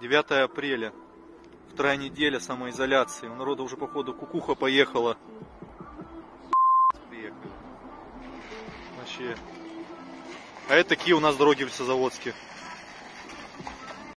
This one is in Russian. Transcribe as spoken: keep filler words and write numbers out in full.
девятое апреля. Вторая неделя самоизоляции. У народа уже, походу, кукуха поехала. Приехали. Вообще. А это такие у нас дороги в Лесозаводске.